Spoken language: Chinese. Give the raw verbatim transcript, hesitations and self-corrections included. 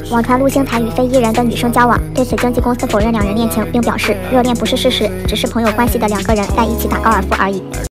网传陆星台与非艺人的女生交往，对此经纪公司否认两人恋情，并表示热恋不是事实，只是朋友关系的两个人在一起打高尔夫而已。